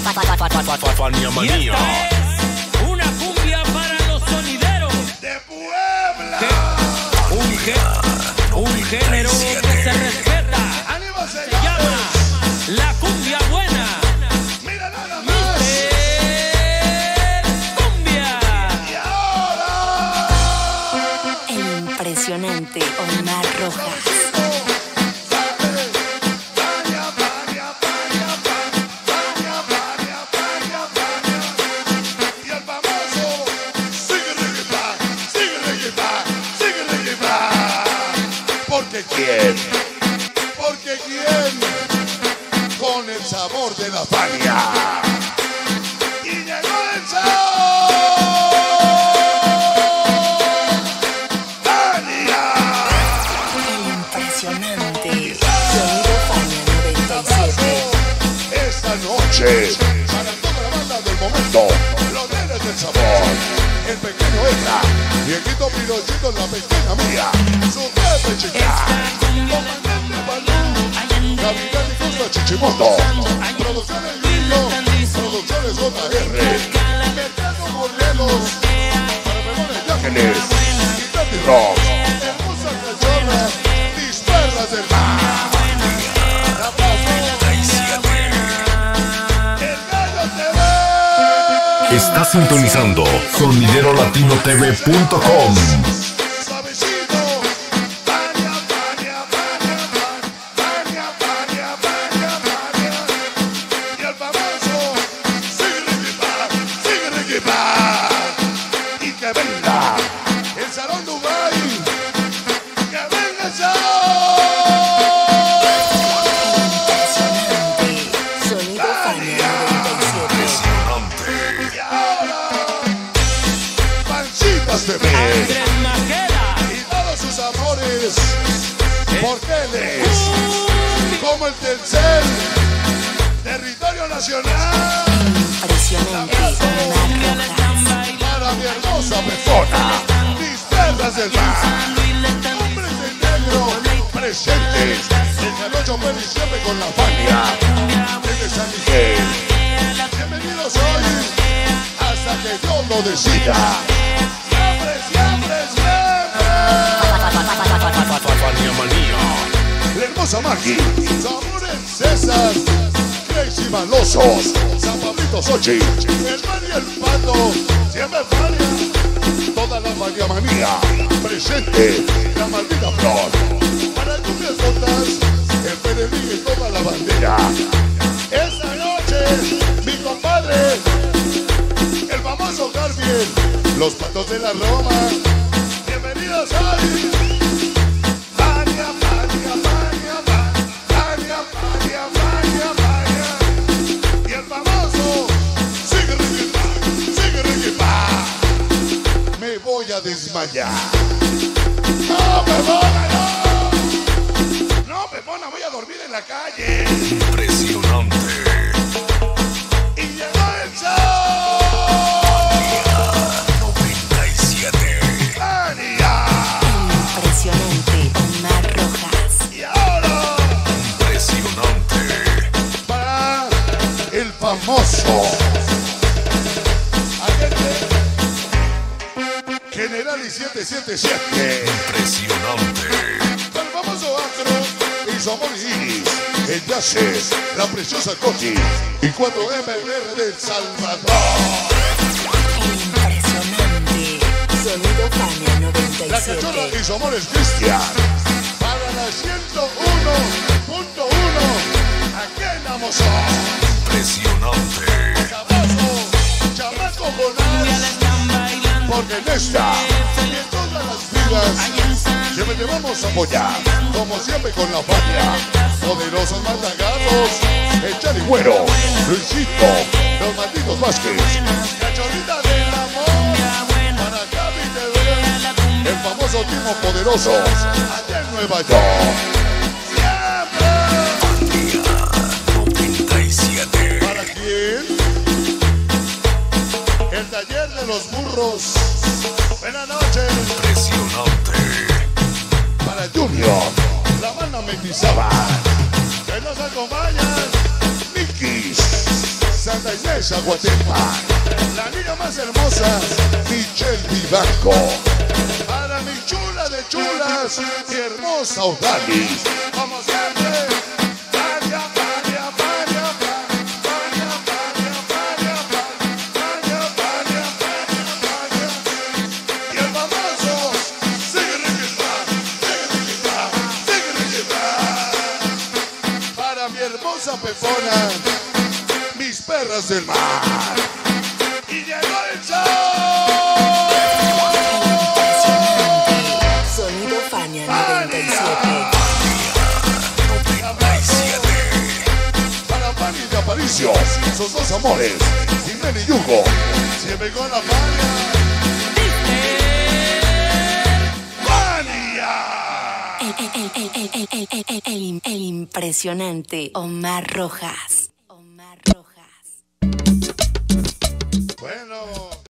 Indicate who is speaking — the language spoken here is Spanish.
Speaker 1: Fania
Speaker 2: Y
Speaker 1: Manía.
Speaker 2: esta es una cumbia para los sonideros
Speaker 3: de Puebla.
Speaker 2: Un género que se respeta.
Speaker 3: ¡Ánimo,
Speaker 2: Se
Speaker 3: señores!
Speaker 2: llama la cumbia buena.
Speaker 3: ¡Mira nada más!
Speaker 2: Cumbia.
Speaker 3: ¡Y ahora!
Speaker 4: El impresionante Omar Rojas.
Speaker 3: ¿Quién? Porque quién con el sabor de la Fania. Y llegó el sabor Fania.
Speaker 4: El impresionante Sonido Fania 97.
Speaker 3: Esta noche para toda la banda del momento, los nenes del sabor, el pequeño Edra, Dieguito Pinochito, la pequeña mía, su jefe chica, comandante Balú, capitán y Costa Chichimoto, producciones Lilo, producciones JR, Mercado Morelos, para Memones de Ángeles, y Tati Rock, hermosa cachorra, disperras del mar. El Gallo TV.
Speaker 1: Está sintonizando soniderolatinotv.com.
Speaker 3: Suavecito. Fania, Fania, Fania, Fania, Fania, Fania, Fania. Y el famoso sigue Ricky Park. Y que venga el Salón Dubai. Que venga el
Speaker 4: Impresionante Sonido Fania 97.
Speaker 3: Y ahora Pancitas TV.
Speaker 2: Andrés Maqueda.
Speaker 3: Y todos sus amores, porque él es como el tercer territorio nacional.
Speaker 4: Impresionante Omar Rojas.
Speaker 3: Para mi hermosa persona, dispersas del mar, hombres de negro, presentes, el jarocho fue diciembre con la Fania, desde San Miguel. Bienvenidos hoy, hasta que Dios lo decida. Siempre, siempre, siempre.
Speaker 1: Fania Manía.
Speaker 3: La hermosa Maggie, Sabores César, Crazy Malosos, San Pablito Sochi, el Mar y el Pato, siempre Fania, toda la Fania Manía, presente, la maldita flor, para cumbias botas, el Peregrino y toda la bandera. Esta noche, mi compadre, el famoso Garfield, los patos de la Roma, bienvenidos hoy. Fania, Fania, Fania, Fania, Fania, Fania, Fania. Y el famoso sigue Ricky Park. Me voy a desmayar. No, Pepona, no. No, Pepona, voy a dormir en la calle.
Speaker 1: Impresionante.
Speaker 3: Y llegó el show.
Speaker 1: 97.
Speaker 3: Fania.
Speaker 4: Impresionante Omar Rojas.
Speaker 3: Y ahora
Speaker 1: Impresionante.
Speaker 3: para el famoso agente General y 777.
Speaker 1: Impresionante.
Speaker 3: El famoso Acro y Somos Iris, el Yaces, la preciosa Coti y 4MR del Salvador.
Speaker 4: El impresionante Sonido Fania
Speaker 3: La cachorra
Speaker 4: 97.
Speaker 3: y Somores Cristian. Para la 101.1 aquí en Amazon.
Speaker 1: Impresionante.
Speaker 3: Cabazo, chamaco Jonás. Porque en esta y en todas las vidas siempre te vamos a apoyar, como siempre con la Fania. Poderosos mandagatos, el Charigüero, Luisito, los malditos Vázquez, Cachorrita del Amor, para Gaby TV, el famoso Timo Poderoso, allá en Nueva York. Siempre.
Speaker 1: 97.
Speaker 3: ¿Para quién? El taller de los burros. Buenas noches.
Speaker 1: Impresionante.
Speaker 3: Para Junior, la banda Mentizaba. Que nos acompañan, Nikis, Santa Inés, Aguatempa. La niña más hermosa, Michelle Vivanco. Para mi chula de chulas, mi hermosa Odali. Como siempre, María, María, María, María, María, María, María, María, María. Y el famoso, sigue riquita, sigue riquita. Para mi hermosa pepona, mis perras del mar. Y llegó el show.
Speaker 4: Sonido Fania 97.
Speaker 3: Para Fanny de Aparicio, sus dos amores, Jiménez y Hugo. Siempre con la Fania. ¡Fania!
Speaker 4: El impresionante Omar Rojas.